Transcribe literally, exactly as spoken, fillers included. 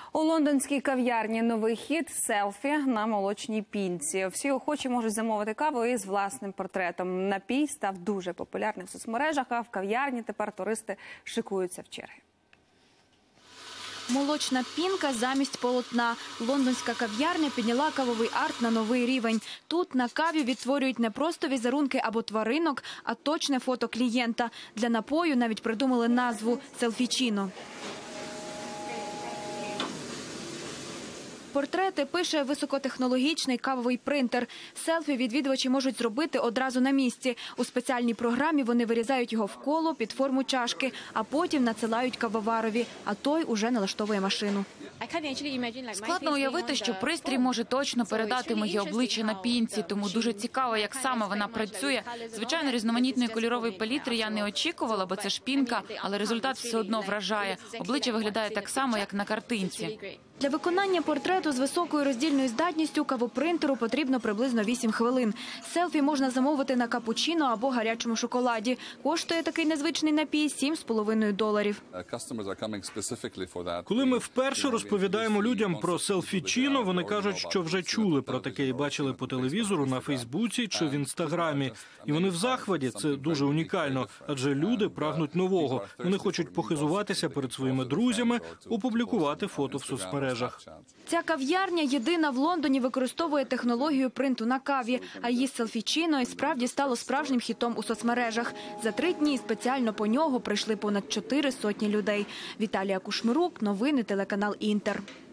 У лондонській кав'ярні новий хід – селфі на молочній пінці. Всі охочі можуть замовити каву із власним портретом. Напій став дуже популярним в соцмережах, а в кав'ярні тепер туристи шикуються в черги. Молочна пінка замість полотна. Лондонська кав'ярня підняла кавовий арт на новий рівень. Тут на каві відтворюють не просто візерунки або тваринок, а точне фото клієнта. Для напою навіть придумали назву «селфічіно». Портрети пише високотехнологічний кавовий принтер. Селфі відвідувачі можуть зробити одразу на місці. У спеціальній програмі вони вирізають його в коло під форму чашки, а потім надсилають кавоварові, а той уже налаштовує машину. Складно уявити, що пристрій може точно передати моє обличчя на пінці, тому дуже цікаво, як саме вона працює. Звичайно, різноманітної кольорової палітри я не очікувала, бо це ж пінка, але результат все одно вражає. Обличчя виглядає так само, як на картинці. Для виконання портрету з високою роздільною здатністю кавопринтеру потрібно приблизно вісім хвилин. Селфі можна замовити на капучино або гарячому шоколаді. Коштує такий незвичний напій сім з половиною доларів. Коли ми вперше розповідаємо людям про селфічіно, вони кажуть, що вже чули про таке і бачили по телевізору, на Фейсбуці чи в Інстаграмі. І вони в захваті, це дуже унікально, адже люди прагнуть нового. Вони хочуть похизуватися перед своїми друзями, опублікувати фото в соцмережах. Ця кав'ярня єдина в Лондоні використовує технологію принту на каві, а її селфічіно і справді стало справжнім хітом у соцмережах. За три дні спеціально по нього прийшли понад чотири сотні людей. Віталія Кушмирук, новини, телеканал «Інтер».